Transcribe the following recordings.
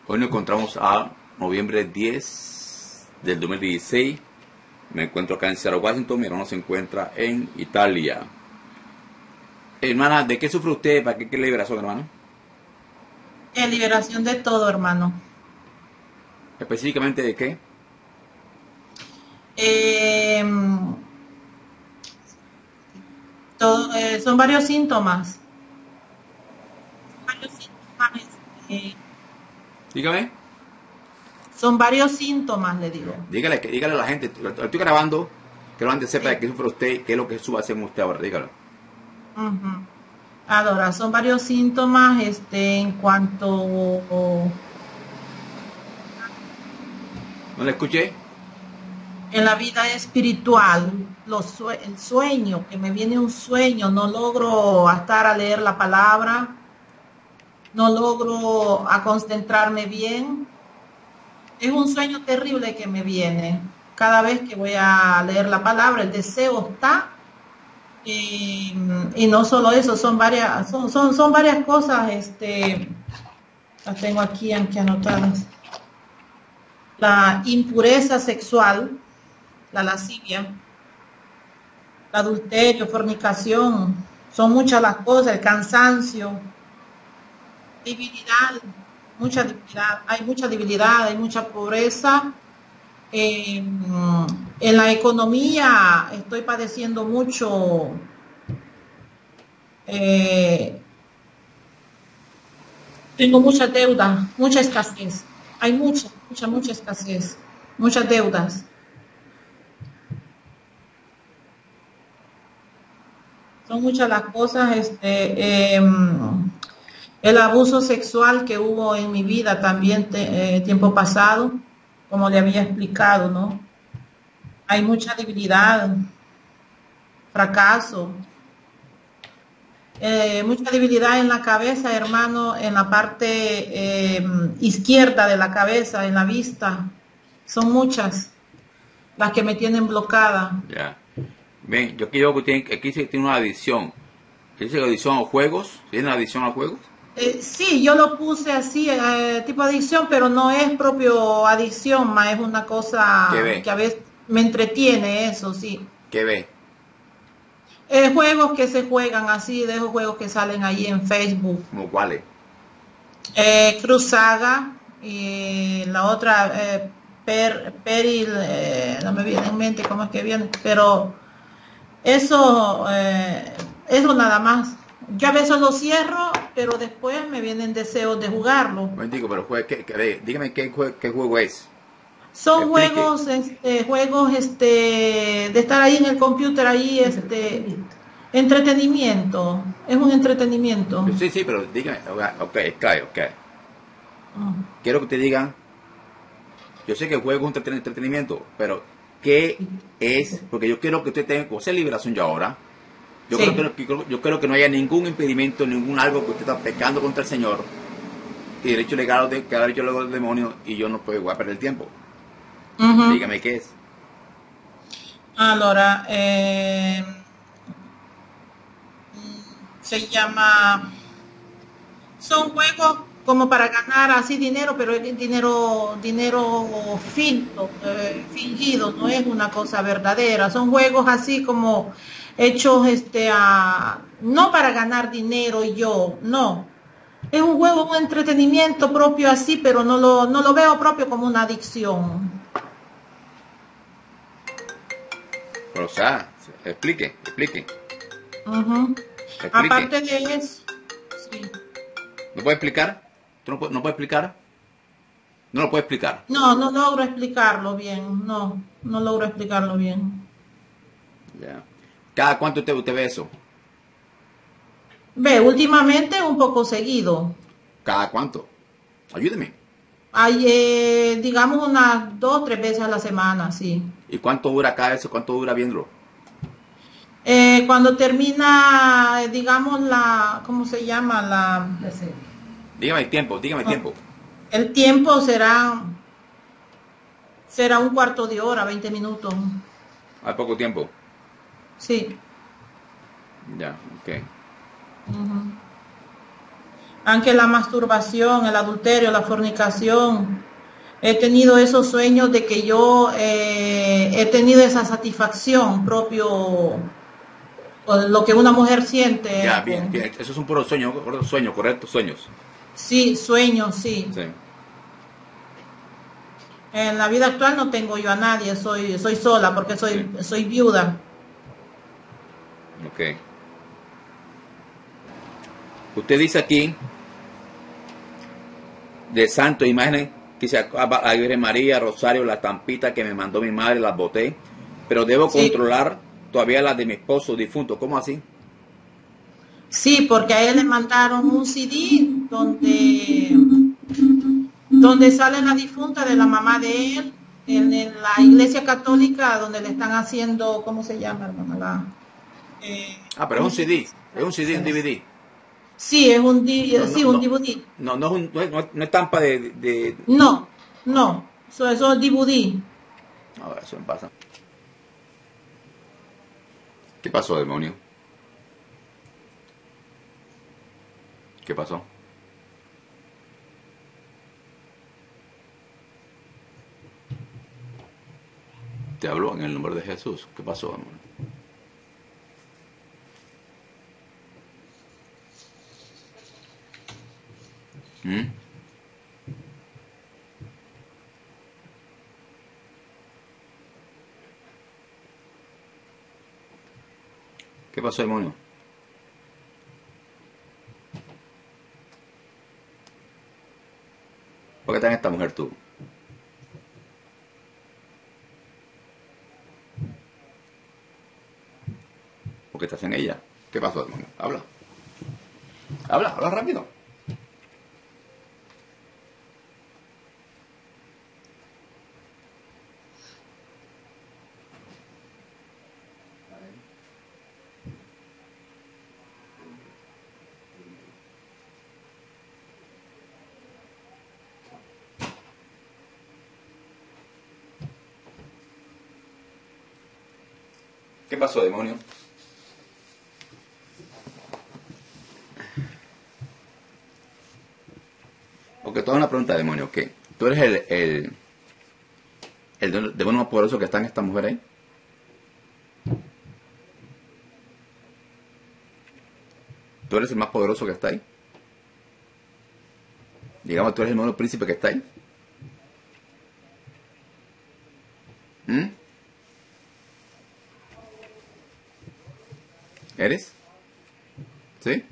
Hoy nos encontramos a noviembre 10 del 2016. Me encuentro acá en Seattle, Washington. Mi hermano se encuentra en Italia. Hermana, ¿de qué sufre usted? ¿Para qué liberación, hermano? En liberación de todo, hermano. ¿Específicamente de qué? Eh, son varios síntomas. Varios síntomas, este, Dígame. son varios síntomas, le digo. Dígale a la gente. Lo estoy grabando. Que la gente sepa de Sí. qué sufre usted, qué es lo que sube a hacer usted ahora. Dígalo. Ujú. Ahora, son varios síntomas, en cuanto ¿No le escuché? en la vida espiritual, el sueño, que me viene un sueño, no logro estar a leer la palabra, no logro a concentrarme bien. Es un sueño terrible que me viene. Cada vez que voy a leer la palabra, el deseo está. Y no solo eso, son varias cosas, las tengo aquí anotadas. La impureza sexual, la lascivia, el adulterio, fornicación, son muchas las cosas, el cansancio, debilidad, mucha debilidad, hay mucha pobreza. En la economía estoy padeciendo mucho, eh, tengo mucha deuda, mucha escasez. Hay mucha escasez, muchas deudas. Son muchas las cosas, el abuso sexual que hubo en mi vida también tiempo pasado, como le había explicado, ¿no? Hay mucha debilidad, fracaso, mucha debilidad en la cabeza, hermano, en la parte izquierda de la cabeza, en la vista. Son muchas las que me tienen bloqueada. Ya. Ven, yo quiero que aquí se tiene una adicción. ¿Dice adicción a juegos? ¿Tiene una adicción a juegos? Sí, yo lo puse así, tipo adicción, pero no es propio adicción, es una ¿Qué cosa ve? que a veces me entretiene, eso sí. ¿Qué ve? Juegos que se juegan así, de esos juegos que salen ahí en Facebook. ¿Cómo cuáles? Cruz Saga y la otra, Peril, no me viene en mente cómo es que viene, pero eso nada más. Yo a veces lo cierro, pero después me vienen deseos de jugarlo. No digo, pero dígame qué juego es. Son Explique. juegos, de estar ahí en el computer, ahí, entretenimiento. Es un entretenimiento. Sí, sí, pero dígame. Ok, claro, ok. Mm. Quiero que te digan. Yo sé que el juego es un entretenimiento, pero ¿qué es? Porque yo quiero que usted tenga que hacer liberación ya ahora. Sí. Yo creo que no haya ningún impedimento, ningún algo que usted está pecando contra el Señor y derecho legal que ha derecho legal del demonio y yo no puedo voy a perder el tiempo. Ujú. Dígame qué es. Allora, se llama, son juegos como para ganar así dinero, pero es dinero fingido, no es una cosa verdadera. Son juegos así como hechos, no para ganar dinero y yo, no. Es un juego, un entretenimiento propio así, pero no lo veo propio como una adicción. Pero, o sea, explique. Ujú. Explique. Aparte de eso, sí. ¿Me puede explicar? ¿Tú no puede explicar? No lo puede explicar. No logro explicarlo bien, no logro explicarlo bien. Ya. ¿Cada cuánto usted ve eso? Ve, últimamente un poco seguido. ¿Cada cuánto? Ayúdeme. Hay, digamos, unas 2, 3 veces a la semana, sí. ¿Y cuánto dura cada eso? ¿Cuánto dura viéndolo? Cuando termina, digamos, ¿cómo se llama? Dígame el tiempo, dígame el No, tiempo. el tiempo será un cuarto de hora, 20 minutos. Hay poco tiempo. Sí. Ya, ok. Ujú. Aunque la masturbación, el adulterio, la fornicación, he tenido esos sueños de que yo he tenido esa satisfacción propio, o lo que una mujer Ya, siente bien, bien. Eso es un puro sueño, correcto, sueños. sí, sueños, sí. Sí, En la vida actual no tengo yo a nadie, soy sola porque sí. soy viuda. Ok. Usted dice aquí de santo imágenes que se a Virgen María, Rosario, la estampita que me mandó mi madre, las boté, pero debo Sí, controlar todavía las de mi esposo difunto. ¿Cómo así? sí, porque a él le mandaron un CD donde sale la difunta de la mamá de él en la iglesia católica donde le están haciendo, ¿cómo se llama, hermana? Ah, pero es ¿Cómo un se llama? CD, es un CD, un DVD. Sí, es No, no, sí, un no, DVD. no, no es estampa No, no, eso es DVD. A ver, eso me pasa. ¿Qué pasó, demonio? ¿Qué pasó? Te habló en el nombre de Jesús. ¿Qué pasó, demonio? ¿Mm? ¿Qué pasó, demonio? ¿Por qué estás en esta mujer tú? ¿Por qué estás en ella? ¿Qué pasó, demonio? Habla. Habla rápido. ¿Qué pasó, demonio? Porque toda una pregunta, demonio. ¿Qué? ¿Tú eres el demonio más poderoso que está en esta mujer ahí? ¿Tú eres el más poderoso que está ahí? Digamos, ¿tú eres el demonio príncipe que está ahí? ¿Mm? ¿Eres? ¿Sí?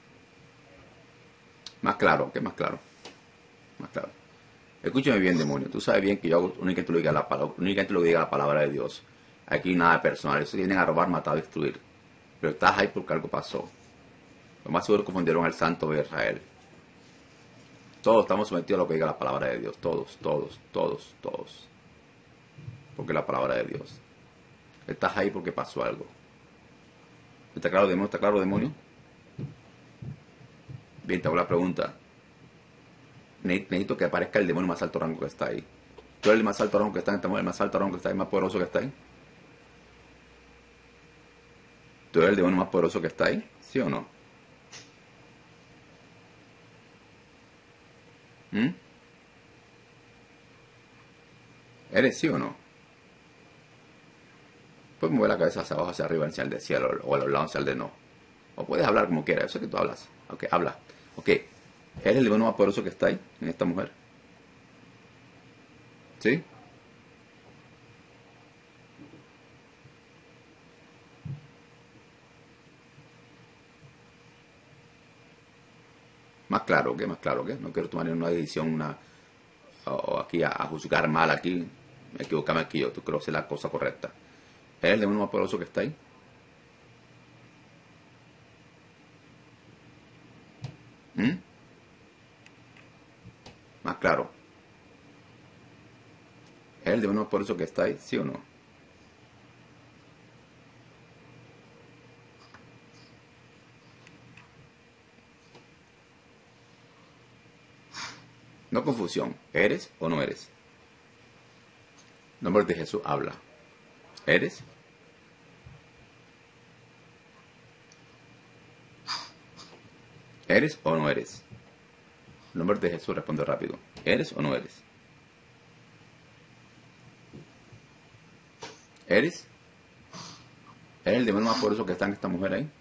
Más claro, ¿qué más claro? Más claro. Escúchame bien, demonio. Tú sabes bien que yo hago únicamente lo diga la palabra, únicamente lo diga la palabra de Dios. Aquí nada personal. Ellos vienen a robar, matar, destruir. Pero estás ahí porque algo pasó. Lo más seguro confundieron al santo de Israel. Todos estamos sometidos a lo que diga la palabra de Dios. Todos, todos, todos, todos. Porque la palabra de Dios. Estás ahí porque pasó algo. ¿Está claro, demonio? ¿Está claro, demonio? Bien, te hago la pregunta. Necesito que aparezca el demonio más alto rango que está ahí. ¿Tú eres el más alto rango que está en esta mujer? ¿El más alto rango que está ahí? ¿El más poderoso que está ahí? ¿Tú eres el demonio más poderoso que está ahí? ¿Sí o no? ¿Mm? ¿Eres sí o no? Puedes mover la cabeza hacia abajo, hacia arriba, en señal de cielo, o a los lados, en señal de no. O puedes hablar como quieras, eso es que tú hablas. Ok, habla. Ok, ¿eres el demonio más poderoso que está ahí, en esta mujer? ¿Sí? Más claro, ¿qué? Más claro, ¿qué? No quiero tomar una decisión, o aquí a juzgar mal aquí, equivocarme aquí, yo creo que es la cosa correcta. ¿Eres el demonio más poderoso que está ahí? ¿Mm? Más claro. ¿Eres el demonio más poderoso que está ahí? ¿Sí o no? No confusión. ¿Eres o no eres? En nombre de Jesús, habla. ¿Eres? ¿Eres o no eres? En nombre de Jesús, responde rápido. ¿Eres o no eres? ¿Eres? ¿Eres el demonio más poderoso que está en esta mujer ahí?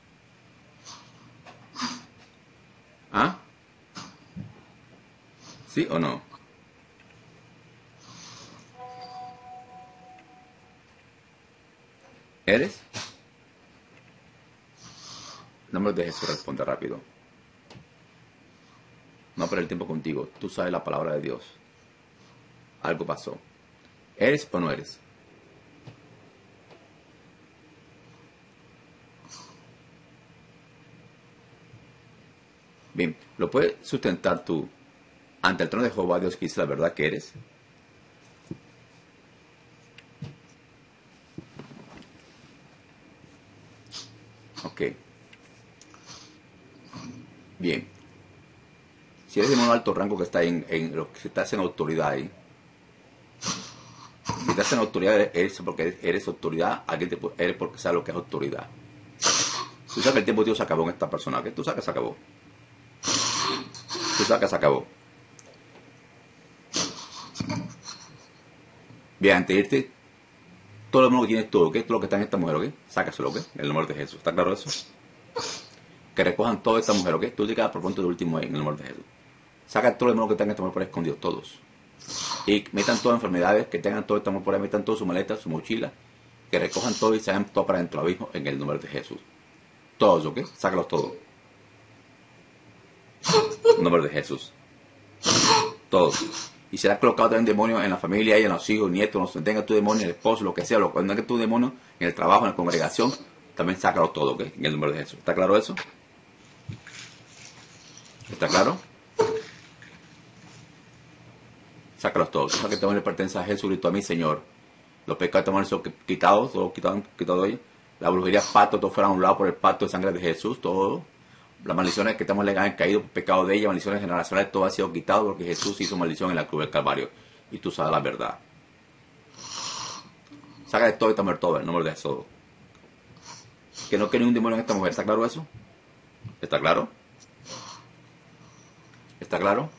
¿Ah? ¿Sí o no? ¿Eres? En nombre de Jesús, responde rápido. No perder el tiempo contigo. Tú sabes la palabra de Dios. Algo pasó. ¿Eres o no eres? Bien, ¿lo puedes sustentar tú ante el trono de Jehová Dios que dice la verdad que eres? Ok. Bien. Si eres de un alto rango que está en lo que estás en autoridad ahí, si estás en autoridad, eres porque eres autoridad, eres porque sabes lo que es autoridad. Tú sabes que el tiempo de Dios se acabó en esta persona, ¿qué? Tú sabes que se acabó. Tú sabes que se acabó. Bien, antes de irte, todo el mundo que tienes todo, ¿qué? Todo lo que está en esta mujer, ¿ok? Sácaselo, ¿ok? En el nombre de Jesús. ¿Está claro eso? Que recojan toda esta mujer, ¿ok? Tú te quedas por pronto del último ahí, en el nombre de Jesús. Saca todo el mundo que está en esta mujer por ahí escondido, todos. Y metan todas enfermedades, que tengan todo esta mujer por ahí, metan toda su maleta, su mochila, que recojan todo y se hagan todo para dentro del abismo en el nombre de Jesús. Todos, ¿ok? Sácalos todos. En el nombre de Jesús. Todos. Y será colocado también demonio en la familia y en los hijos, nietos, no tenga tu demonio, el esposo, lo que sea, cuando tenga tu demonio en el trabajo, en la congregación, también sácalo todo, ¿ok? En el nombre de Jesús. ¿Está claro eso? ¿Está claro? Sácalos todos. Tú sabes que este demonio le pertenece a Jesucristo, a mi Señor. Los pecados de este demonio son quitados, todos quitados hoy. La brujería, pacto, todo fuera anulado por el pacto de sangre de Jesús, todo. Las maldiciones que estamos legales han caído por pecado de ella, maldiciones generacionales, todo ha sido quitado porque Jesús hizo maldición en la cruz del Calvario. Y tú sabes la verdad. Saca de todo esta mujer todo, en el nombre de Jesús. Que no quiere un demonio en esta mujer, ¿está claro eso? ¿Está claro? ¿Está claro?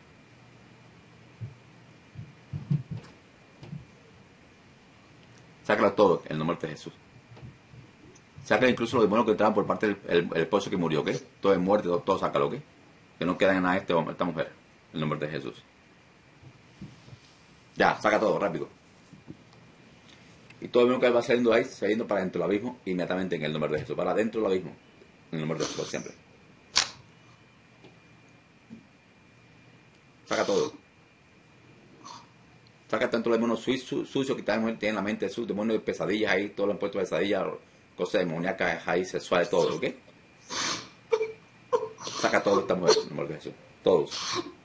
Sácalo todo en el nombre de Jesús. Sácalo incluso los demonios que entraban por parte del esposo que murió, ¿ok? Todo es muerte, todo sácalo, ¿ok? Que no queda en nada este hombre, esta mujer, en el nombre de Jesús. Ya, saca todo, rápido. Y todo el mundo que va saliendo ahí, saliendo para dentro del abismo, inmediatamente en el nombre de Jesús. Para dentro del abismo, en el nombre de Jesús, siempre. Saca todo. Saca tanto los demonios sucios que tienen en la mente, sus demonios de pesadillas ahí, todos lo han puesto pesadillas, cosas demoníacas ahí, sexuales, todo, ¿ok? Saca todo esta mujer, en el nombre de Jesús. Todos.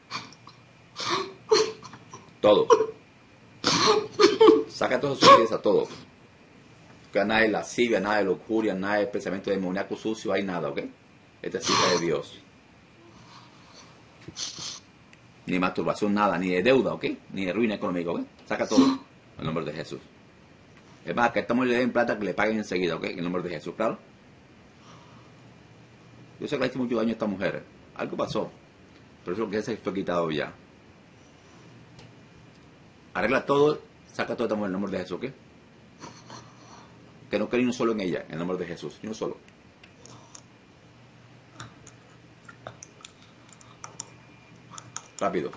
Todos. Saca toda su riqueza, todo. Que nada de lascivia, nada de lujuria, nada de pensamiento demoníaco sucio, hay nada, ¿ok? Esta es hija de Dios. Ni masturbación, nada, ni de deuda, ¿ok? Ni de ruina económica, ¿ok? Saca todo, en el nombre de Jesús. Es más, que estamos le den plata que le paguen enseguida, ¿ok? En el nombre de Jesús, ¿claro? Yo sé que le hice mucho daño a esta mujer. Algo pasó. Pero eso que se fue quitado ya. Arregla todo, saca toda esta mujer en el nombre de Jesús, ¿ok? Que no quede ni uno solo en ella, en el nombre de Jesús, ni uno solo. Rápido.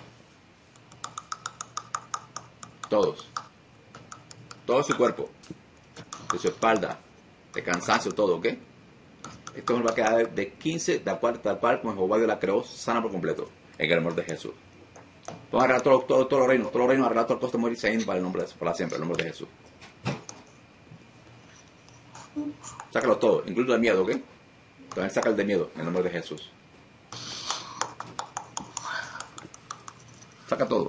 Todos. Todo su cuerpo. De su espalda. De cansancio, todo, ¿ok? Esto nos va a quedar de 15, tal cual como Jehová Dios la creó, sana por completo. En el amor de Jesús. Vamos a arreglar todos los reinos, arreglar todo el costo de morir y para el nombre de Jesús, para siempre, en el nombre de Jesús. Sácalo todo, incluso el miedo, ¿ok? También saca el de miedo, en el nombre de Jesús. Saca todo.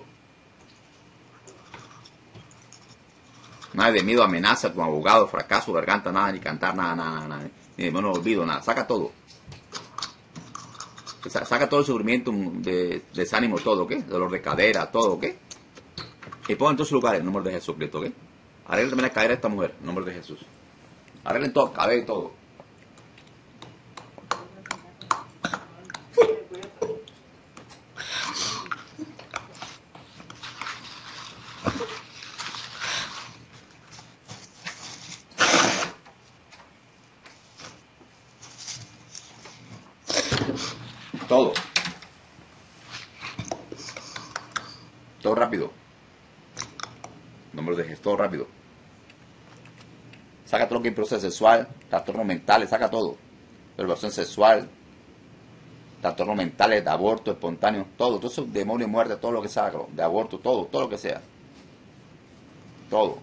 Nada de miedo, amenaza, como abogado, fracaso, garganta, nada, ni cantar, nada. Ni de no olvido, nada. Saca todo. Saca todo el sufrimiento, desánimo, todo, ¿ok? Dolor de cadera, todo, ¿ok? Y pongan en todos sus lugares, en el nombre de Jesucristo, ¿ok? Arreglen también la cadera de esta mujer, en el nombre de Jesús. Arreglen todo, cabello y todo. Todo. Todo rápido. Nombre de Jesús, todo rápido. Saca todo lo que es proceso sexual, trastornos mentales, saca todo. Perversión sexual, trastornos mentales, de aborto espontáneo, todo eso, demonio, muerte, todo lo que saca, de aborto, todo lo que sea. Todo.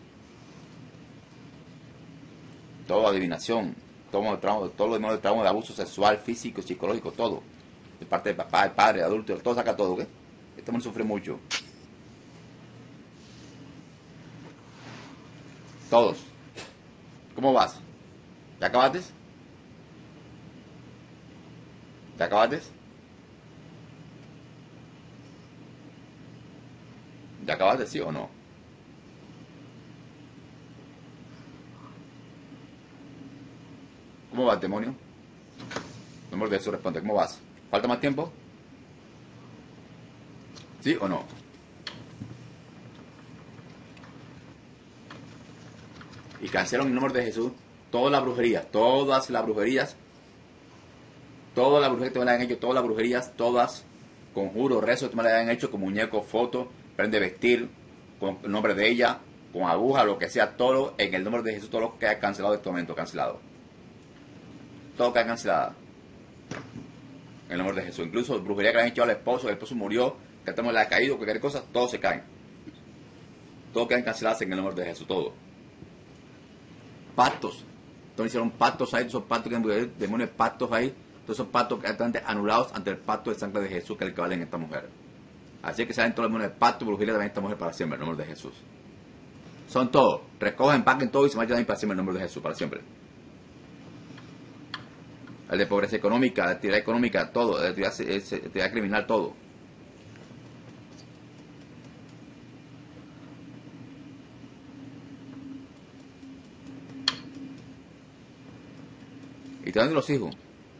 Todo adivinación, todo lo demás de trauma, de abuso sexual, físico, psicológico, todo. De parte de papá, de padre, de adulto, todo saca todo, ¿ok? Este mundo sufre mucho. Todos. ¿Cómo vas? ¿Ya acabaste? ¿Ya acabaste? ¿Ya acabaste, sí o no? ¿Cómo vas, demonio? No de eso responde. ¿Cómo vas? ¿Falta más tiempo? ¿Sí o no? Y cancelaron en el nombre de Jesús todas las brujerías, todas las brujerías que te me la hayan hecho, todas las brujerías, todas, conjuros, rezos que te me la hayan hecho con muñecos, fotos, prende vestir, con el nombre de ella, con aguja, lo que sea, todo en el nombre de Jesús, todo lo que haya cancelado en este momento, cancelado. Todo lo que haya cancelado. En el nombre de Jesús. Incluso brujería que le han hecho al esposo, el esposo murió, que el tema le ha caído, cualquier cosa, todo se cae. Todo queda cancelado en el nombre de Jesús, todo. Pactos. Entonces hicieron pactos ahí, esos pactos que demonios, pactos ahí, todos esos pactos que están anulados ante el pacto de sangre de Jesús, que es el que vale en esta mujer. Así que salen todos los demonios de pacto, brujería también esta mujer para siempre, en el nombre de Jesús. Son todos. Recogen, empaquen todo y se marchan también para siempre, en el nombre de Jesús, para siempre. El de pobreza económica, de actividad económica, todo, de actividad criminal, todo. Y también de los hijos.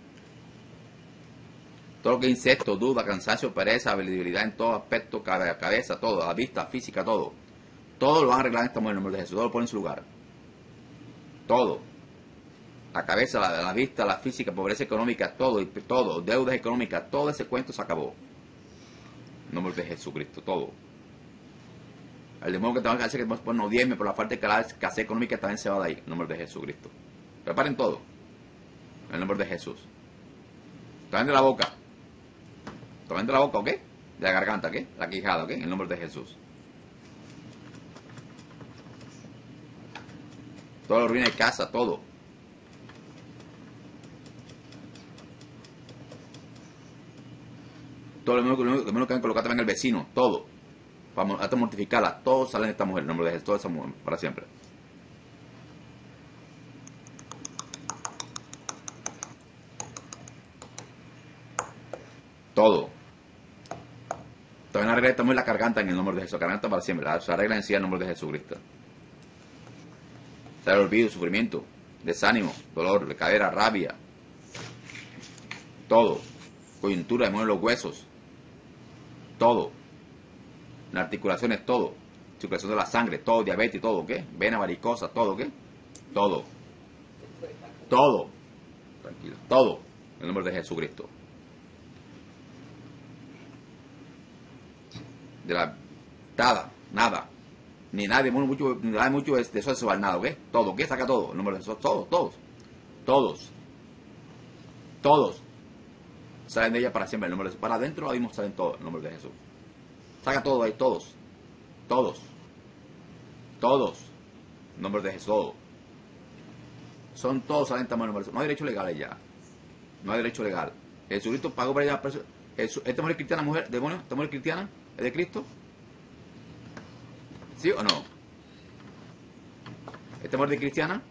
Todo lo que es insecto, duda, cansancio, pereza, debilidad en todo aspecto, cabeza, todo, la vista, física, todo. Todo lo van a arreglar en esta mujer en el nombre de Jesús. Todo lo ponen en su lugar. Todo. La cabeza, la vista, la física, pobreza económica, todo, deudas económicas, todo ese cuento se acabó. En el nombre de Jesucristo, todo. El demonio que te va a hacer que por no diezme, por la falta de escasez económica, también se va de ahí, en el nombre de Jesucristo. Preparen todo. En el nombre de Jesús. También de la boca. También de la boca, ¿ok? De la garganta, ¿ok? La quijada, ¿ok? En el nombre de Jesús. Todo lo ruina de casa, todo. Todo lo menos que han colocado también el vecino, todo. Hasta mortificarla, todo sale de esta mujer, en el nombre de Jesús, toda esa mujer, para siempre. Todo. También arregla esta mujer la garganta en el nombre de Jesús, la garganta para siempre, se arregla en sí en el nombre de Jesucristo. Se el olvido, sufrimiento, desánimo, dolor de cadera, rabia, todo. Coyuntura, demonio de los huesos, todo. Las articulaciones, todo. Circulación de la sangre, todo. Diabetes, todo, ¿qué? Vena varicosa, todo, ¿qué? Todo. Todo. Tranquilo. Todo. En el nombre de Jesucristo. De la... Nada. Ni nada, mucho de eso sexual, nada, ¿ok? Todo, ¿qué? Saca todo. En el nombre de Jesús. Todos. Salen de ella para siempre, en el nombre de Jesús. Para adentro, ahí mismo salen todos, en el nombre de Jesús. Saca todo ahí, todos. En el nombre de Jesús. Son todos, salen en el nombre de Jesús. No hay derecho legal ya. No hay derecho legal. Jesucristo pagó para ella. ¿Esta mujer cristiana, mujer, demonio? ¿Esta mujer cristiana? ¿Es de Cristo? ¿Sí o no? ¿Esta mujer es cristiana?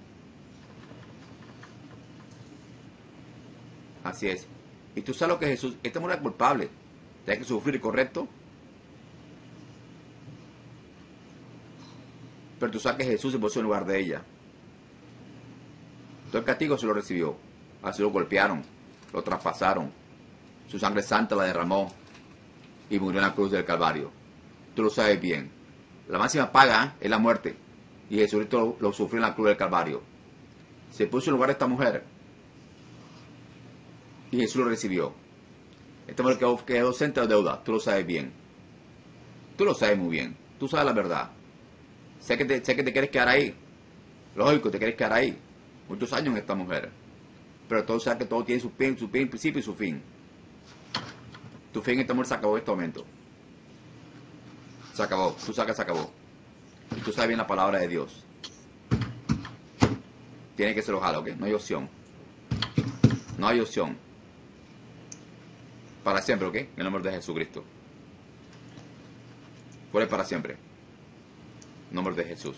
Así es. Y tú sabes lo que Jesús, esta mujer es culpable, tiene que sufrir, ¿correcto? Pero tú sabes que Jesús se puso en lugar de ella. Todo el castigo se lo recibió. Así lo golpearon, lo traspasaron, su sangre santa la derramó y murió en la cruz del Calvario. Tú lo sabes bien. La máxima paga es la muerte. Y Jesucristo lo sufrió en la cruz del Calvario. Se puso en lugar de esta mujer. Y Jesús lo recibió. Esta mujer quedó ausente de deuda. Tú lo sabes bien. Tú lo sabes muy bien. Tú sabes la verdad. Sé que te quieres quedar ahí. Lógico, te quieres quedar ahí. Muchos años en esta mujer. Pero tú sabes que todo tiene su principio y su fin. Tu fin en esta mujer se acabó en este momento. Se acabó. Tú sabes que se acabó. Y tú sabes bien la palabra de Dios. Tiene que ser ojalá, ¿ok? No hay opción. No hay opción. Para siempre, ¿ok? En el nombre de Jesucristo. Fuera para siempre. En nombre de Jesús.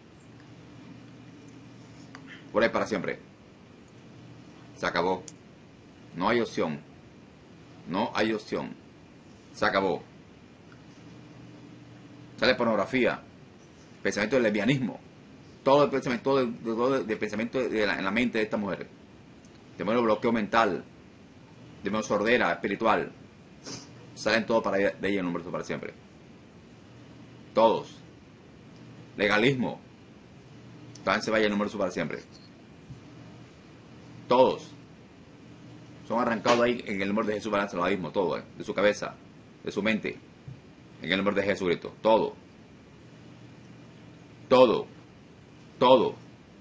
Fuera para siempre. Se acabó. No hay opción. No hay opción. Se acabó. Sale pornografía. Pensamiento del lesbianismo. Todo el pensamiento, en la mente de esta mujer. Demonio de bloqueo mental. Demonio sordera espiritual. Salen todos de ella en nombre para siempre. Todos. Legalismo. También se vaya en número para siempre. Todos. Son arrancados ahí en el nombre de Jesús para el legalismo. Todo, de su cabeza. De su mente. En el nombre de Jesucristo. Todo. Todo. Todo.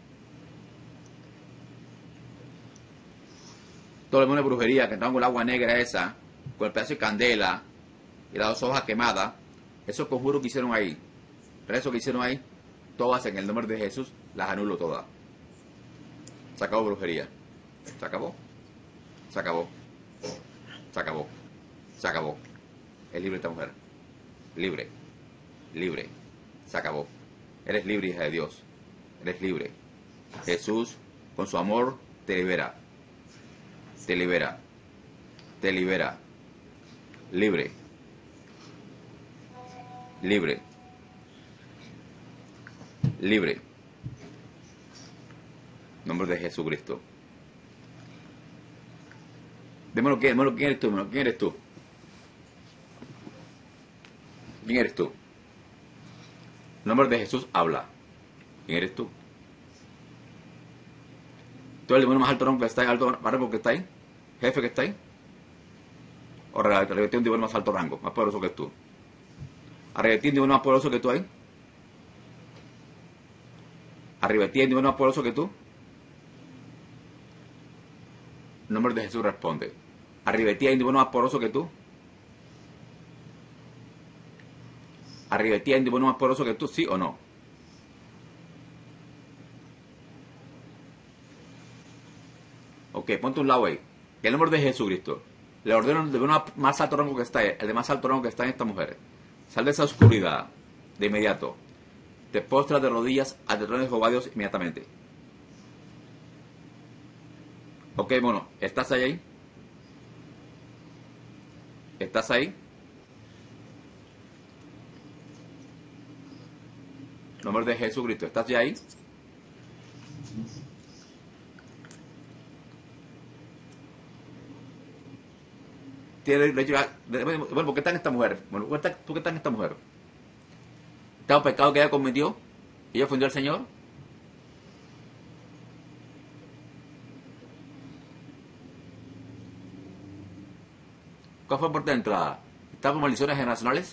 Todo el mundo de brujería que entraron con el agua negra esa, con el pedazo de candela y las 2 hojas quemadas, esos conjuros que hicieron ahí, rezos que hicieron ahí, todas en el nombre de Jesús, las anulo todas. Se acabó brujería. Se acabó. Se acabó. Se acabó. Se acabó. Es libre esta mujer. Libre. Libre. Se acabó. Eres libre, hija de Dios. Eres libre. Jesús, con su amor, te libera. Te libera. Te libera. Libre. Libre. Libre. En nombre de Jesucristo. Démoslo quién eres tú, ¿quién eres tú? ¿Quién eres tú? En nombre de Jesús, habla. ¿Quién eres tú? ¿Tú eres el demonio más alto rango que está ahí? ¿Alto rango que está ahí? ¿Jefe que está ahí? ¿O arrebatí un demonio más alto rango, más poderoso que tú? ¿Arrebatí un demonio más poderoso que tú ahí? ¿Arrebatí un demonio más poderoso que tú? En nombre de Jesús responde. ¿Arrebatí un demonio más poderoso que tú? ¿Arrebatí un demonio más poderoso que tú? ¿Sí o no? Ok, ponte un lado ahí. En el nombre de Jesucristo. Le ordeno el demonio más alto rango que está ahí, el de más alto rango que está en esta mujer. Sal de esa oscuridad de inmediato. Te postras de rodillas al trono de Jehová Dios inmediatamente. Ok, bueno, ¿estás ahí? ¿Estás ahí? En nombre de Jesucristo, ¿estás ya ahí? Bueno, ¿por qué está en esta mujer? Bueno, ¿por qué está en esta mujer? ¿Está un pecado que ella cometió? ¿Ella ofendió al Señor? ¿Cuál fue la puerta de entrada? ¿Está por maldiciones generacionales?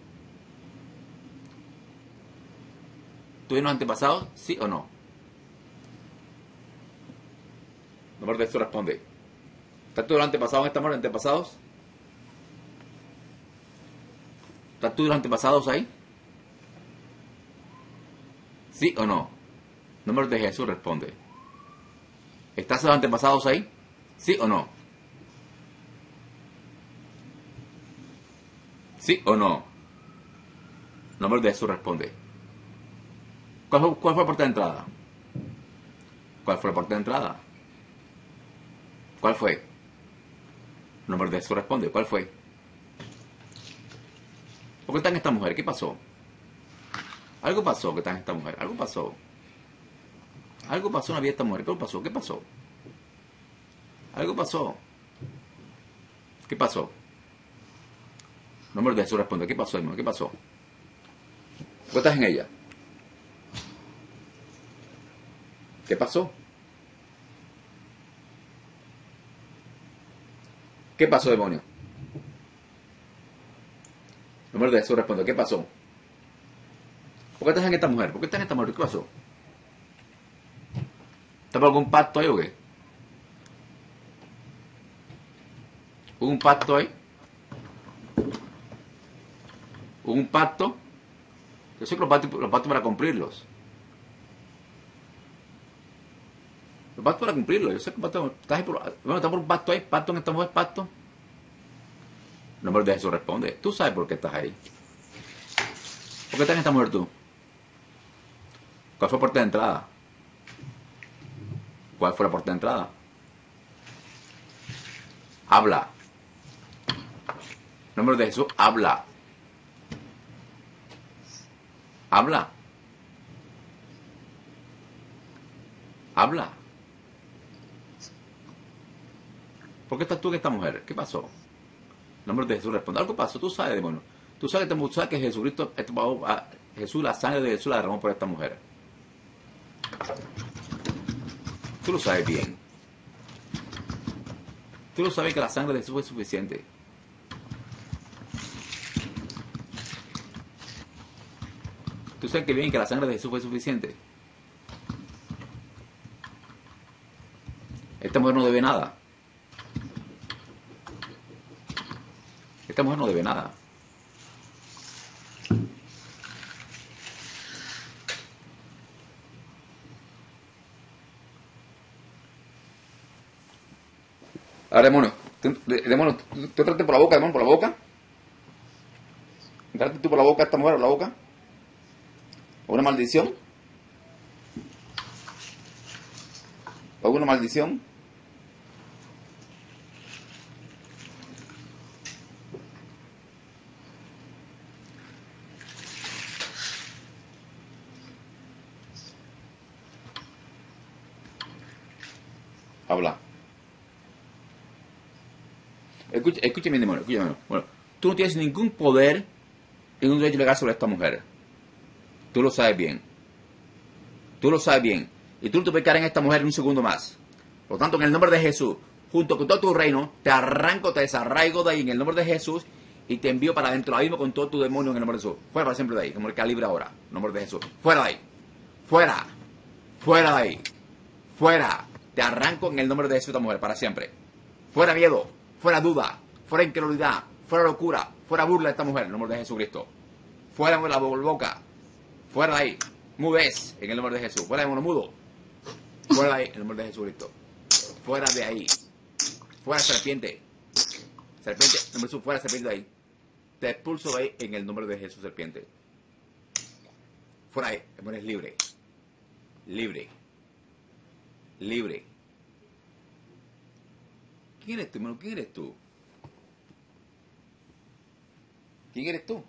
¿Tuvieron antepasados? ¿Sí o no? No me esto responde. ¿Estás tú los antepasados en esta muerte? ¿Antepasados? ¿Estás tú los antepasados ahí? ¿Sí o no? Nombre de Jesús responde. ¿Estás los antepasados ahí? ¿Sí o no? ¿Sí o no? Nombre de Jesús responde. ¿Cuál fue la puerta de entrada? ¿Cuál fue la puerta de entrada? ¿Cuál fue? Nombre de Jesús responde. ¿Cuál fue? ¿Por qué está en esta mujer? ¿Qué pasó? Algo pasó que está en esta mujer. Algo pasó. Algo pasó en la vida de esta mujer. ¿Qué pasó? ¿Qué pasó? Algo pasó. ¿Qué pasó? Nombre de Jesús responde. ¿Qué pasó, hermano? ¿Qué pasó? ¿Por qué estás en ella? ¿Qué pasó? ¿Qué pasó, demonio? El nombre de Jesús responde, ¿qué pasó? ¿Por qué estás en esta mujer? ¿Por qué estás en esta mujer? ¿Qué pasó? ¿Está por algún pacto ahí o qué? ¿Hubo un pacto ahí? ¿Hubo un pacto? Yo sé que los pactos para cumplirlos. Los pactos para cumplirlos. Yo sé que estás por un pacto ahí. ¿Pacto en esta mujer? ¿Pacto? El nombre de Jesús responde. Tú sabes por qué estás ahí. ¿Por qué estás en esta mujer tú? ¿Cuál fue la puerta de entrada? ¿Cuál fue la puerta de entrada? Habla. El nombre de Jesús, habla. Habla. Habla. ¿Por qué estás tú en esta mujer? ¿Qué pasó? El nombre de Jesús responde. Algo pasó. Tú sabes, demonio. Tú sabes que Jesucristo, Jesús, la sangre de Jesús la derramó por esta mujer. Tú lo sabes bien. Tú lo sabes que la sangre de Jesús fue suficiente. Tú sabes que bien que la sangre de Jesús fue suficiente. Esta mujer no debe nada. Esta mujer no debe nada. Ahora, demonio, tú entraste por la boca, demonio, por la boca. Entraste tú por la boca a esta mujer, por la boca. ¿Una maldición? ¿Alguna maldición? Habla. Escúchame, demonio, escúchame. Bueno, tú no tienes ningún poder, ningún derecho legal sobre esta mujer. Tú lo sabes bien. Tú lo sabes bien. Y tú no te puedes quedar en esta mujer un segundo más. Por lo tanto, en el nombre de Jesús, junto con todo tu reino, te arranco, te desarraigo de ahí en el nombre de Jesús y te envío para adentro ahí mismo con todo tu demonio en el nombre de Jesús. Fuera para siempre de ahí, como el calibre ahora, en el nombre de Jesús. Fuera de ahí. Fuera. Fuera de ahí. Fuera. Te arranco en el nombre de Jesús, esta mujer, para siempre. Fuera miedo. Fuera duda. Fuera incredulidad. Fuera locura. Fuera burla de esta mujer, en el nombre de Jesucristo. Fuera de la boca. Fuera de ahí. Mudez en el nombre de Jesús. Fuera de mono mudo. Fuera de ahí en el nombre de Jesucristo. Fuera de ahí. Fuera serpiente. Serpiente, en el nombre de Jesús, fuera serpiente de ahí. Te expulso de ahí en el nombre de Jesús, serpiente. Fuera de ahí. Eres libre. Libre. Libre. ¿Quién eres tú, hermano? ¿Quién eres tú? ¿Quién eres tú?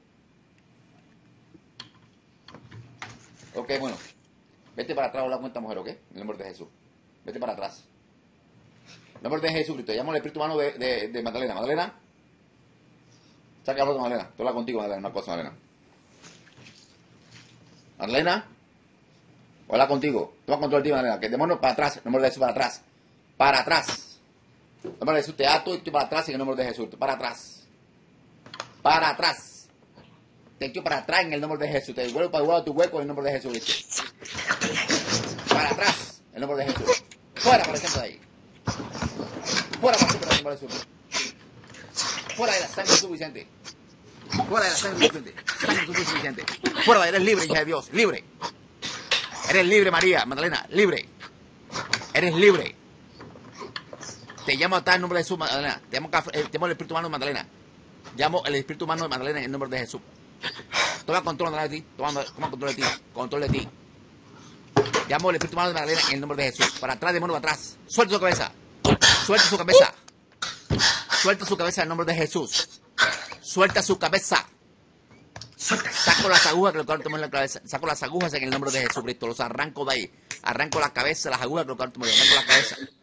Ok, bueno. Vete para atrás a la cuenta, mujer, ¿ok? En el nombre de Jesús. Vete para atrás. En el nombre de Jesucristo. Llamo al espíritu humano de Magdalena. Magdalena. Saca la foto, Magdalena. Te habla contigo, Magdalena. Una cosa, Magdalena. Magdalena. Habla contigo. Toma control de ti, Magdalena. Que el demonio para atrás. En el nombre de Jesús, para atrás. Para atrás. En el nombre de Jesús te ato y tú para atrás en el nombre de Jesús. Para atrás. Para atrás. Te echo para atrás en el nombre de Jesús. Te devuelvo para tu hueco en el nombre de Jesús. Para atrás en el nombre de Jesús. Fuera, por ejemplo, de ahí. Fuera, por ejemplo, en el nombre de Jesús. Fuera de la sangre suficiente. Fuera de la sangre suficiente. Sangre suficiente. Fuera de, eres libre, hija de Dios. Libre. Eres libre, María, Magdalena. Libre. Eres libre. Te llamo a tal en nombre de Jesús, Magdalena. Te llamo el espíritu humano de Magdalena. Llamo el espíritu humano de Magdalena en el nombre de Jesús. Toma control de ti. Toma control de ti. Control de ti. Llamo el espíritu humano de Magdalena en el nombre de Jesús. Para atrás, demonio, para atrás. Suelta su cabeza. Suelta su cabeza. Suelta su cabeza en el nombre de Jesús. Suelta su cabeza. Saco las agujas que lo colocaron en la cabeza. Saco las agujas en el nombre de Jesucristo. Los arranco de ahí. Arranco la cabeza, las agujas que lo colocaron en la cabeza.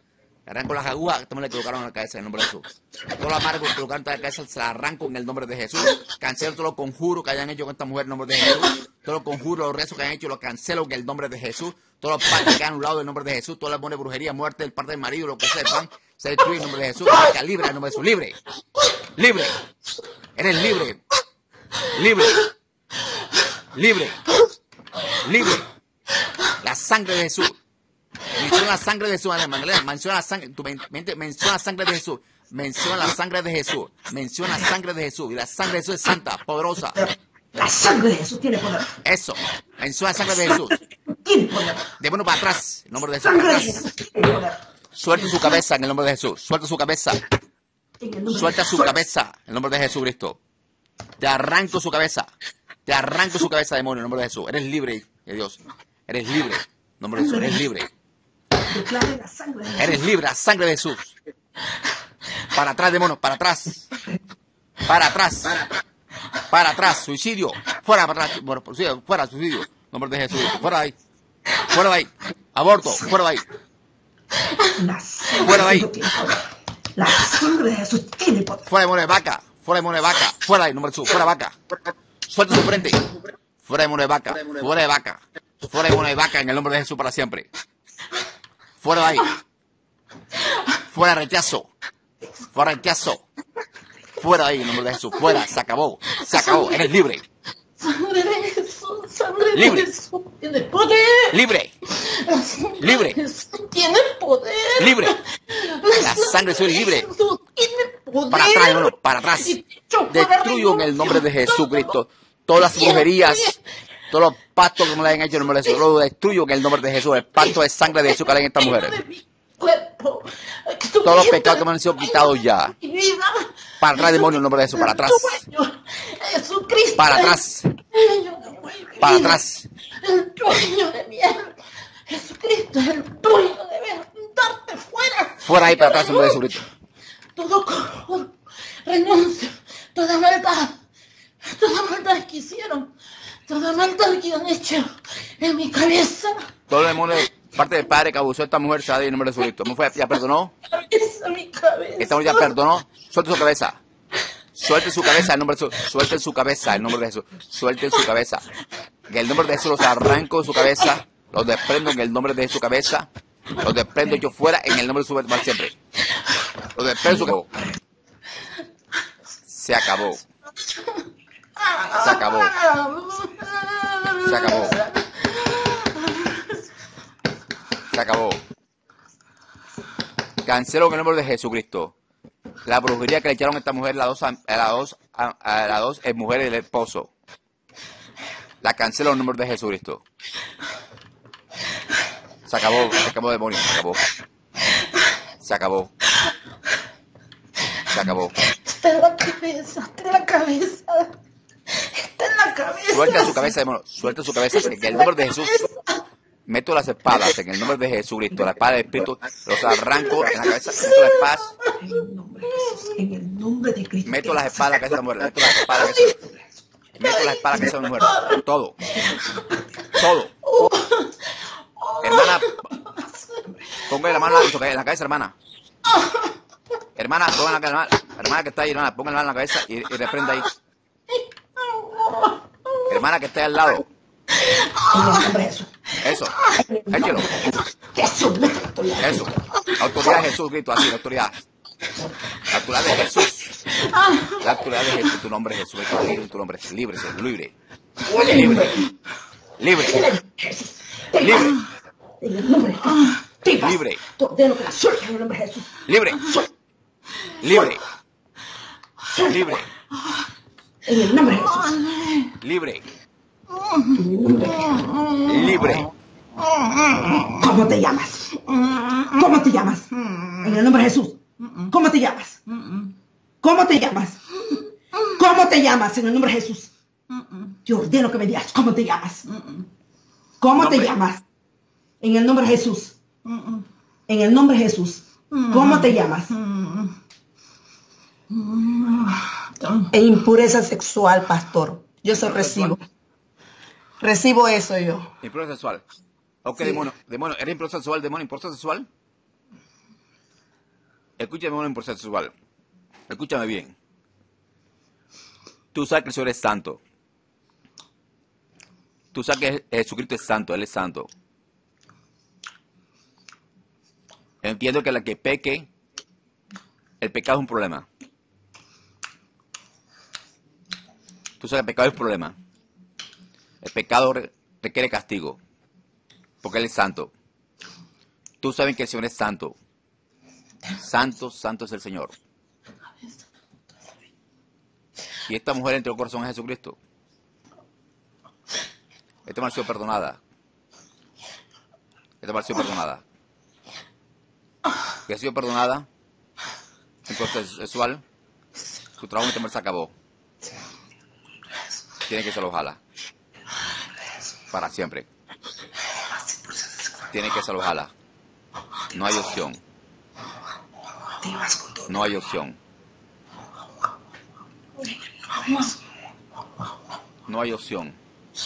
Arranco las agujas que esta mujer le colocaron en la cabeza en el nombre de Jesús. Todos los amargos que colocaron en la cabeza se las arranco en el nombre de Jesús. Cancelo todos los conjuros que hayan hecho con esta mujer en el nombre de Jesús. Todos los conjuros, los rezos que hayan hecho, los cancelo en el nombre de Jesús. Todos los pactos que han anulado en el nombre de Jesús. Todas las buenas brujerías, muerte del parte del marido, lo que sepan, se destruye en el nombre de Jesús. Marca libre en el nombre de Jesús. Libre. Libre. Eres libre. Libre. Libre. Libre. La sangre de Jesús. Menciona la sangre de Jesús, Magdalena. Menciona la sangre. Tu mente menciona la sangre de Jesús. Menciona la sangre de Jesús. Menciona la sangre de Jesús. Y la sangre de Jesús es santa, poderosa. La sangre de Jesús tiene poder. Eso. Menciona la sangre de Jesús. Tiene poder. Demonio para atrás. En el nombre de Jesús. Sangre Para de atrás. Jesús tiene poder. Suelta su cabeza en el nombre de Jesús. Suelta su cabeza. En el nombre Suelta de su Jesús. cabeza en el nombre de Jesucristo. Te arranco su cabeza. Te arranco su cabeza, demonio, en el nombre de Jesús. Eres libre de Dios. Eres libre. En el nombre de Jesús. Eres libre. Declare la sangre de Jesús. Eres libre, la sangre de Jesús. Para atrás, demonio, para atrás. Para atrás. Para atrás, suicidio. Fuera, para atrás. Bueno, suicidio, fuera, suicidio. En el nombre de Jesús. Fuera de ahí. Fuera de ahí. Aborto, fuera de ahí. La sangre Fuera de ahí. de Jesús tiene poder. La sangre de Jesús tiene poder. Fuera demonio de vaca. Fuera demonio de vaca. Fuera de ahí, en el nombre de Jesús. Fuera vaca. Suelta su frente. Fuera demonio de vaca. Fuera de vaca. Fuera demonio de vaca en el nombre de Jesús para siempre. Fuera de ahí. Fuera rechazo. Fuera rechazo. Fuera de ahí en el nombre de Jesús. Fuera. Se acabó. Se acabó. Eres libre. Sangre de Jesús. Sangre de Libre. Jesús tiene poder. Libre. La sangre Libre. de Jesús tiene poder. Libre. La sangre de Jesús es libre. Jesús tiene poder. Para atrás, hermano. Para atrás. Y yo para Destruyo en el nombre de Jesucristo todas las brujerías, todos los pactos que me le hayan hecho en el nombre de Jesús. Lo destruyo en el nombre de Jesús. El pacto de sangre de Jesús que le en estas mujeres. Todos los pecados que me han sido quitados ya. Para atrás, demonio, en el nombre de Jesús. Para atrás. Jesucristo. Para atrás. Para atrás. El dueño de mi alma. Jesucristo es el dueño de darte fuera. Fuera ahí, para atrás, en el nombre de Jesucristo. Todo corrupto, renuncio, toda maldad que hicieron, toda maldad que han hecho en mi cabeza. Todo el demonio de parte del Padre que abusó de esta mujer se ha en el nombre de Jesucristo. ¿Ya perdonó? Mi cabeza. Esta mujer ya perdonó. Suelte su cabeza. Suelte su cabeza en el nombre de Jesús. Suelte su cabeza en el nombre de Jesús. Suelte su cabeza. En el nombre de Jesús los arranco de su cabeza. Los desprendo en el nombre de su cabeza. Los desprendo yo fuera en el nombre de Jesús para siempre. Los desprendo su cabeza. Se acabó. Se acabó. Se acabó. Se acabó. Cancelo en el nombre de Jesucristo la brujería que le echaron a esta mujer, a las dos mujeres del esposo. La cancelo en el nombre de Jesucristo. Se acabó demonio, se acabó. Se acabó. Se acabó. Está en la cabeza, está en la cabeza. Está en la cabeza. Suelta su cabeza, demonio. Suelta su cabeza. En el nombre de Jesús. Meto las espadas en el nombre de Jesucristo. La espada del Espíritu. Los arranco en la cabeza. Meto las espadas. En el nombre de Jesús, en el nombre de Cristo. Meto las espadas en la cabeza de la mujer. Meto las espadas en la cabeza. Meto las espadas en la cabeza de la mujer. Todo. Todo. Hermana, ponga la mano en la cabeza, hermana. Hermana, ponga la hermana que está ahí, hermana, ponga la mano en la cabeza y reprenda ahí. Hermana que está ahí al lado. En el nombre de Jesús. Eso, échelo. Jesús, la autoridad. Eso. Autoridad de Jesús, Cristo, así, la autoridad. La autoridad de Jesús. La autoridad de Jesús, tu nombre es Jesús, tu nombre es libre, libre. Libre. Libre. Libre. En el nombre de Jesús. Tipas, Libre. te ordeno que la sueltes en el nombre de Jesús. Libre. Libre. Libre. En el nombre de Jesús. Libre. En el nombre de Jesús. Libre. ¿Cómo te llamas? ¿Cómo te llamas? En el nombre de Jesús. ¿Cómo te llamas? ¿Cómo te llamas? ¿Cómo te llamas en el nombre de Jesús? Te ordeno que me digas cómo te llamas. ¿Cómo te llamas? En el nombre de Jesús. En el nombre de Jesús. ¿Cómo te llamas? E impureza sexual, pastor. Yo eso recibo. Recibo eso yo. Impureza sexual. Ok, Sí. demonio, ¿eres impureza sexual, demonio, impureza sexual? Escúchame un proceso sexual. Escúchame bien. Tú sabes que el Señor es santo. Tú sabes que Jesucristo es santo, Él es santo. Entiendo que la que peque, el pecado es un problema. Tú sabes que el pecado es un problema. El pecado requiere castigo, porque Él es santo. Tú sabes que el Señor es santo. Santo, santo es el Señor. Y esta mujer entregó el corazón a Jesucristo. Esta mujer ha sido perdonada. Esta mujer ha sido perdonada. Que ha sido perdonada en proceso sexual. Tu trabajo en este mujer se acabó. Tiene que se lo jala. Para siempre. Tiene que se lo jala. No hay opción. No hay opción. No hay opción.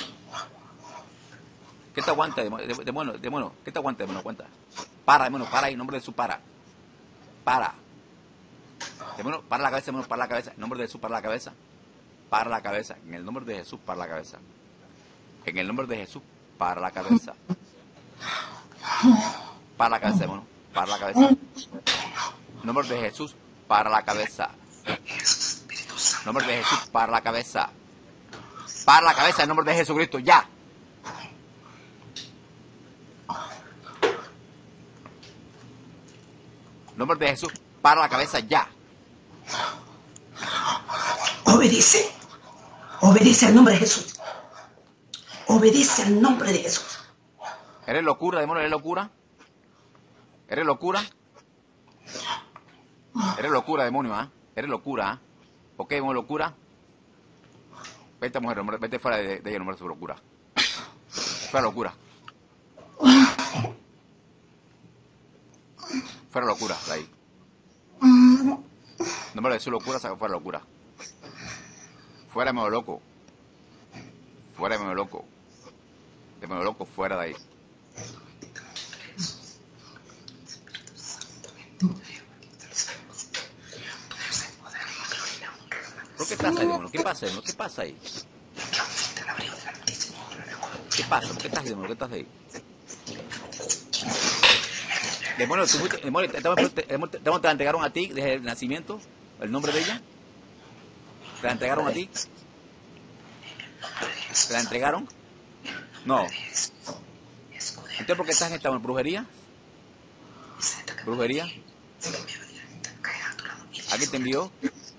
¿Qué te aguanta, demonio? ¿Qué te aguanta, demonio? Aguanta. Para, demonio, para ahí, en nombre de Jesús, para. Para. Demonio, para la cabeza, demonio, para la cabeza. En nombre de Jesús, para la cabeza. Para la cabeza. En el nombre de Jesús, para la cabeza. En el nombre de Jesús, para la cabeza. Para la cabeza, demonio. Para la cabeza. En nombre de Jesús, para la cabeza. En nombre de Jesús, para la cabeza. Para la cabeza, en nombre de Jesucristo, ya. En nombre de Jesús, para la cabeza, ya. Obedece. Obedece al nombre de Jesús. Obedece al nombre de Jesús. ¿Eres locura, demonio? ¿Eres locura? ¿Eres locura? Eres locura, demonio, ¿ah? Eres locura, ¿ah? ¿Ok, demonio, locura? Vete, mujer, vete fuera de ella, nombre de su locura. Fuera locura. Fuera locura, de ahí. Nombre de su locura, saca fuera locura. Fuera, medio loco. Fuera, medio loco. De medio loco, fuera de ahí. ¿Por qué estás ahí, demonio? ¿Qué pasa, demonio? ¿Qué pasa ahí? ¿Qué pasa? ¿Por qué estás ahí, demonio? ¿Qué estás ahí? Demonio, ¿te la entregaron a ti desde el nacimiento? ¿El nombre de ella? ¿Te la entregaron a ti? ¿Te la entregaron? No. ¿Entonces por qué estás en esta brujería? ¿Brujería? ¿Alguien te envió?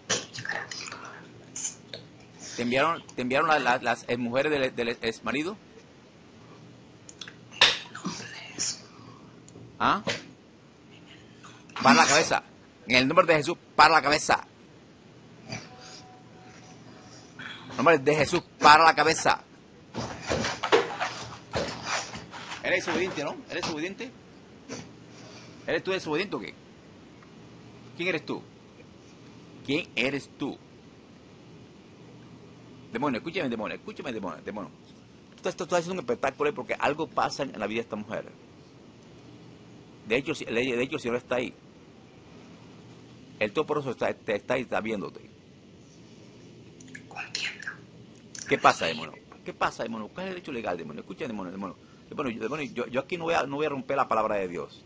¿Te enviaron las mujeres del ex marido? ¿Ah? Para la cabeza. En el nombre de Jesús, para la cabeza. En el nombre de Jesús, para la cabeza. ¿Eres desobediente, no? ¿Eres desobediente? ¿Eres tú desobediente o qué? ¿Quién eres tú? ¿Quién eres tú? Demonio, escúchame, demonio. Tú estás haciendo un espectáculo porque algo pasa en la vida de esta mujer. De hecho, el Señor está ahí. El Todopoderoso está ahí, está viéndote. ¿Qué pasa, demonio? ¿Qué pasa, demonio? ¿Cuál es el derecho legal, demonio? Escucha, demonio. Yo aquí no voy a romper la palabra de Dios.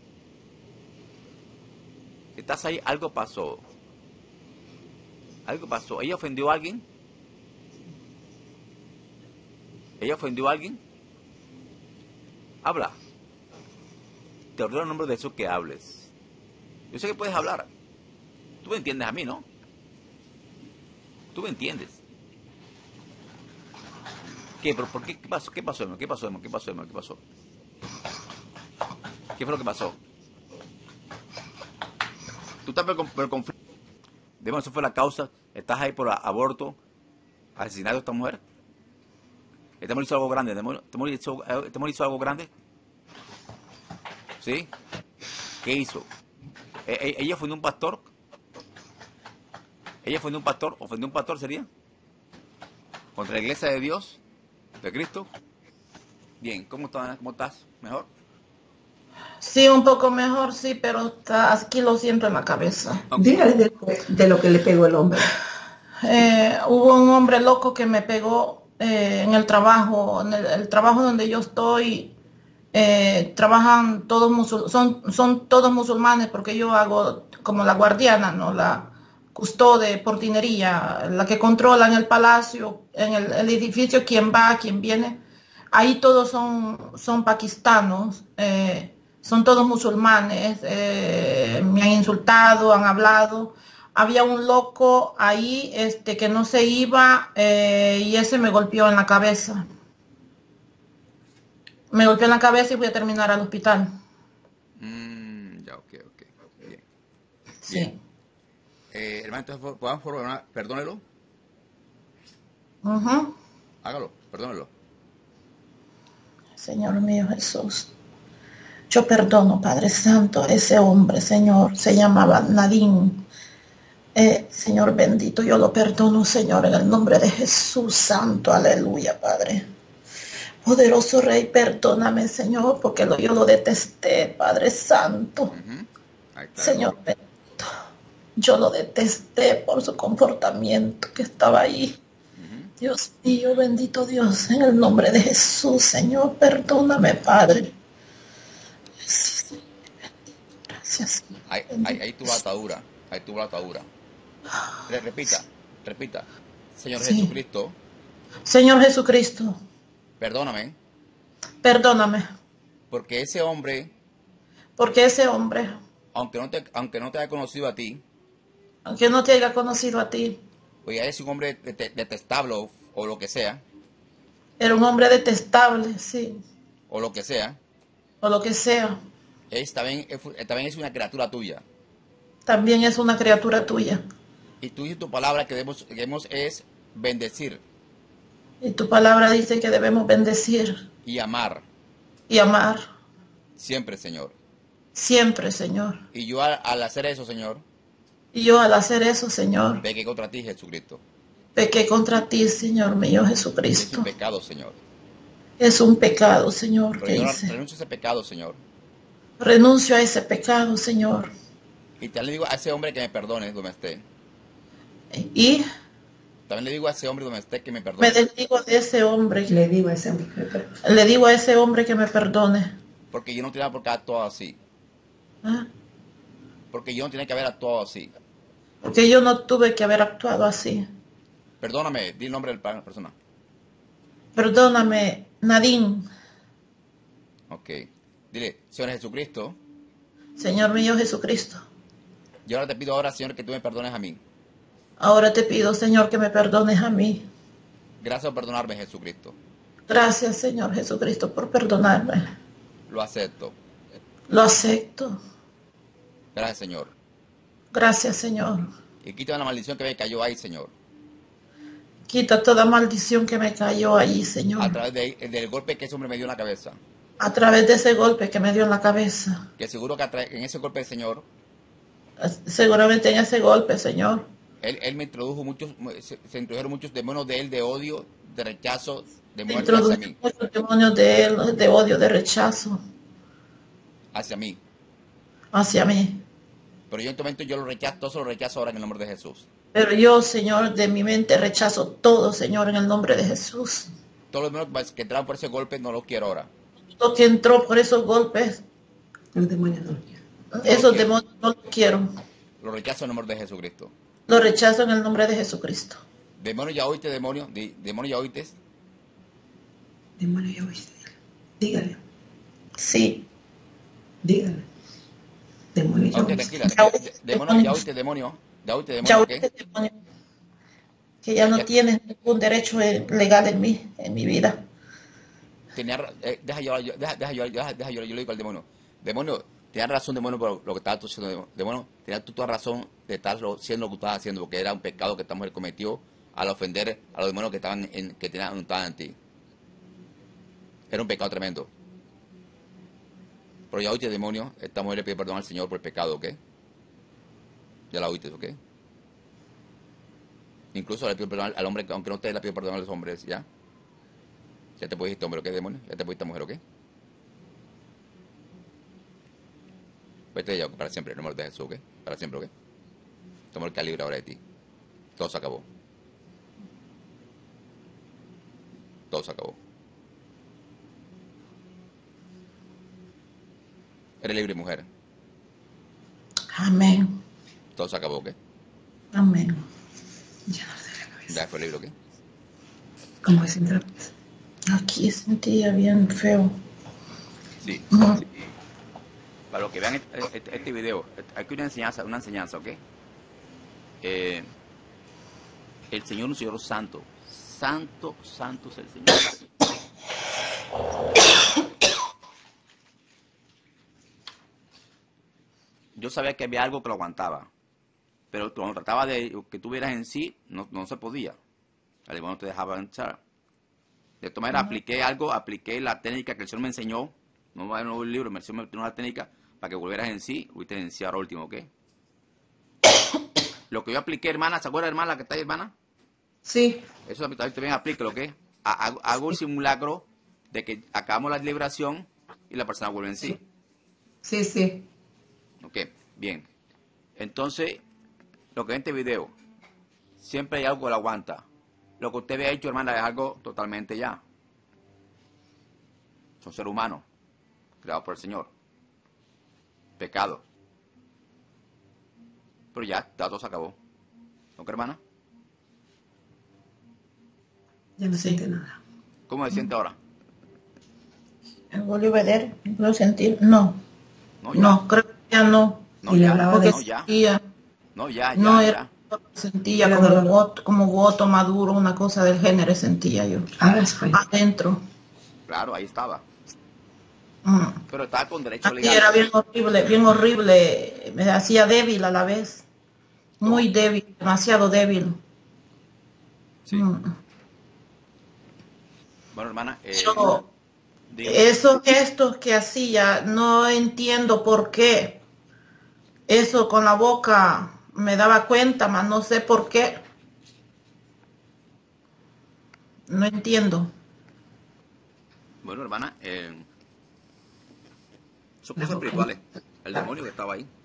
Estás ahí, algo pasó. Algo pasó. ¿Ella ofendió a alguien? ¿Ella ofendió a alguien? Habla. Te ordeno en nombre de Jesús que hables. Yo sé que puedes hablar. Tú me entiendes a mí, ¿no? Tú me entiendes. ¿Qué? ¿Pero por qué? ¿Qué pasó? ¿Qué pasó, hermano? ¿Qué pasó, hermano? ¿Qué pasó, hermano? ¿Qué pasó? ¿Qué fue lo que pasó? Tú estás por el conflicto. Dime, eso fue la causa. ¿Estás ahí por aborto, asesinato de esta mujer? ¿Este mujer hizo algo grande? ¿Este mujer hizo algo grande? ¿Sí? ¿Qué hizo? ¿Ella ofendió a un pastor? ¿Ella ofendió a un pastor? ¿Ofendió a un pastor sería? ¿Contra la iglesia de Dios? ¿De Cristo? Bien, ¿cómo estás? ¿Mejor? Sí, un poco mejor, sí, pero aquí lo siento en la cabeza. Ok. Dígale de lo que le pegó el hombre. Hubo un hombre loco que me pegó en el trabajo, el trabajo donde yo estoy. Trabajan todos son todos musulmanes porque yo hago como la guardiana, ¿no? La custode, portinería, la que controla en el palacio, en el edificio, quién va, quién viene. Ahí todos son pakistanos, son todos musulmanes, me han insultado, han hablado. Había un loco ahí que no se iba y ese me golpeó en la cabeza. Me golpeó en la cabeza y voy a terminar al hospital. Ya, ok, ok. Bien. Bien. Sí. Hermano, entonces, por favor, perdónelo. Ujú. Hágalo, perdónelo. Señor mío Jesús. Yo perdono, Padre Santo, a ese hombre, Señor. Se llamaba Nadine. Señor bendito, yo lo perdono, Señor, en el nombre de Jesús Santo. Aleluya, Padre. Poderoso Rey, perdóname, Señor, porque yo lo detesté, Padre Santo. Ahí está, Señor hermano. bendito, yo lo detesté por su comportamiento que estaba ahí. Dios mío, bendito Dios, en el nombre de Jesús, Señor, perdóname, Padre. Gracias. Ahí tuvo la atadura. Ahí tuvo la atadura. Repita, repita. Señor Sí. Jesucristo, Señor Jesucristo, perdóname, perdóname, porque ese hombre, porque ese hombre, aunque no te haya conocido a ti, aunque no te haya conocido a ti, o ya es un hombre detestable o lo que sea, era un hombre detestable, sí, o lo que sea, o lo que sea, también es una criatura tuya. también es una criatura tuya. Y tú dices tu palabra que debemos es bendecir Y tu palabra dice que debemos bendecir y amar y amar siempre, Señor. siempre, Señor. Y yo al hacer eso, Señor, Y yo al hacer eso, Señor, pequé contra ti, Jesucristo. pequé contra ti, Señor mío Es un Jesucristo. pecado, Señor. Es un pecado, Señor, Pero que yo hice. renuncio a ese pecado, Señor. Renuncio a ese pecado, Señor. Y también le digo a ese hombre que me perdone donde esté. Y También le digo a ese hombre donde esté que me me perdone. desdigo de ese hombre. Le digo a ese hombre que me perdone. Le digo a ese hombre que me perdone. Porque yo no tenía por qué actuado así. ¿Ah? Porque yo no tenía que haber actuado así. Porque yo no tuve que haber actuado así. Perdóname, di el nombre de la persona. Perdóname, Nadine. Ok. Dile, Señor Jesucristo, Señor mío Jesucristo. yo ahora te pido ahora, Señor, que tú me perdones a mí. Ahora te pido, Señor, que me perdones a mí. Gracias por perdonarme, Jesucristo. Gracias, Señor Jesucristo, por perdonarme. Lo acepto. Lo acepto. Gracias, Señor. Gracias, Señor. Y quita la maldición que me cayó ahí, Señor. Quita toda maldición que me cayó allí, A Señor. través del golpe que ese hombre me dio en la cabeza. A través de ese golpe que me dio en la cabeza. Que seguro que en ese golpe, Señor, Seguramente en ese golpe, Señor. Él me introdujo se introdujeron muchos demonios de él, de odio, de rechazo, de Me muerte hacia introdujo mí. muchos demonios de él, de odio, de rechazo Hacia mí. hacia mí. Pero yo en este momento yo lo rechazo, todo eso lo rechazo ahora en el nombre de Jesús. Pero yo, Señor, de mi mente rechazo todo, Señor, en el nombre de Jesús. Todos los demonios que entraron por ese golpe no los quiero ahora. Lo que entró por esos golpes, Los demonios no lo quieren. esos quiero. demonios no los quiero. Lo rechazo en el nombre de Jesucristo. Lo rechazo en el nombre de Jesucristo. Demonio, ya oíste, demonio. Demonio, ya oíste. Demonio, ya oíste. Dígale, Sí. dígale. Demonio, ya Ok, oíste. tranquila. Ya oíste, Demonio, ya oíste, demonio. Ya oíste, Ya demonio, ¿ok? oíste, demonio, que ya no Ya. tienes ningún derecho legal en mi vida. Deja yo le digo al demonio. Demonio, tenías razón, demonio, por lo que estabas tú haciendo. Demonio, tenías tú toda razón de estar haciendo lo que estabas haciendo, porque era un pecado que esta mujer cometió al ofender a los demonios que estaban en ti. Era un pecado tremendo. Pero ya oíste, demonio, esta mujer le pide perdón al Señor por el pecado, ¿ok? Ya la oíste, ¿ok? Incluso le pido perdón al hombre, aunque no te le pido perdón a los hombres, ¿ya? Ya te puedes ir este hombre, ¿ok, demonio? Ya te puedes ir esta mujer, ¿ok? Vete ya para siempre, en el nombre de Jesús, ¿ok? Para siempre, ¿ok? Toma el que libre ahora de ti. Todo se acabó. Todo se acabó. Eres libre, mujer. Amén. Todo se acabó, ¿ok? Amén. Ya no le doy la cabeza. Ya fue libre, ¿ok? ¿Cómo se siente? Aquí sentía bien feo. Sí. No. Para los que vean este video, aquí una enseñanza, ¿ok? El Señor es un Señor santo. Santo, santo es el Señor. Yo sabía que había algo que lo aguantaba, pero cuando trataba de que tú vieras en sí, no se podía. Al igual no te dejaba entrar. De todas maneras, apliqué la técnica que el Señor me enseñó. No va a un libro, me enseñó una técnica para que volvieras en sí, fuiste en sí ahora último, ¿ok? Lo que yo apliqué, hermana, ¿se acuerda, hermana, la que está ahí, hermana? Sí. Eso también aplíquelo, ¿ok? Hago un simulacro de que acabamos la liberación y la persona vuelve en sí. Sí, sí. Ok, bien. Entonces, lo que en este video, siempre hay algo que lo aguanta. Lo que usted había hecho, hermana, es algo totalmente ya. Son seres humanos, creados por el Señor. Pecado. Pero ya todo se acabó. ¿No, hermana? Ya no siente nada. ¿Cómo se siente ahora? ¿Volvió a ver? ¿Volvió a sentir? No. No, ya. No, creo que ya no. No, Y le ya. hablaba Porque de... No, ya. sentía, No, ya, no ya, era, ya. sentía Era como dolor. como voto maduro, una cosa del género sentía yo. Ahora se fue. Adentro. Claro, ahí estaba. Mm. Pero estaba con derecho Aquí legal. era bien horrible. Me hacía débil a la vez. Muy ¿Cómo? débil, demasiado débil. Sí. Mm. Bueno, hermana, Pero dígame. esos gestos que hacía, no entiendo por qué. Eso con la boca me daba cuenta, mas no sé por qué. No entiendo. Bueno, hermana, son La cosas boca. espirituales. El demonio que estaba ahí.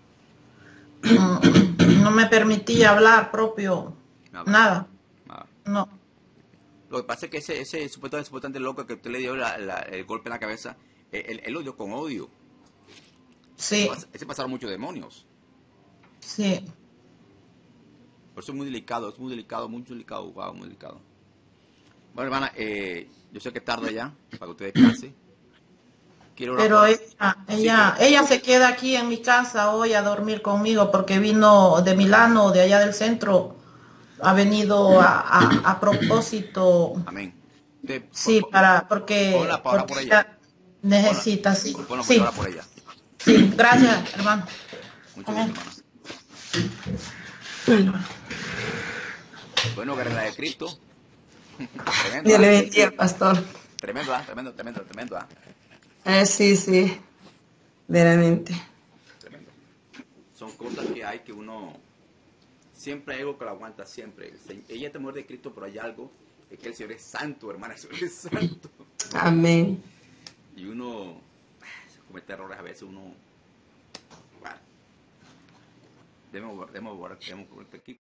No me permitía hablar propio. Nada, Nada. nada. No. Lo que pasa es que ese supuestamente loco que usted le dio el golpe en la cabeza, él lo dio con odio. Sí, Ese pasaron muchos demonios. sí. Por eso es muy delicado, wow, muy delicado. Bueno, hermana, yo sé que es tarde ya, para que usted descanse. Quiero orar Pero por... Sí, ella se queda aquí en mi casa hoy a dormir conmigo porque vino de Milano, de allá del centro. Ha venido a propósito. amén. Usted, Sí, ponla para orar porque por ella. ella necesita, sí. Ponla para Sí, orar por ella. sí. Gracias, hermano. Mucho gusto, Amén. hermana. Bueno, Bueno, guerrera de Cristo. Tremendo, Dios le ¿ah? bendiga, pastor. Tremendo, ¿ah? Tremendo, ¿ah? Sí, sí, veramente. Tremendo. Son cosas que hay que uno... Siempre hay algo que lo aguanta, siempre. Ella es temor de Cristo, pero hay algo. Es que el Señor es santo, hermana. El Señor es santo. Amén. Y uno comete errores a veces, uno... Bueno, debemos aquí.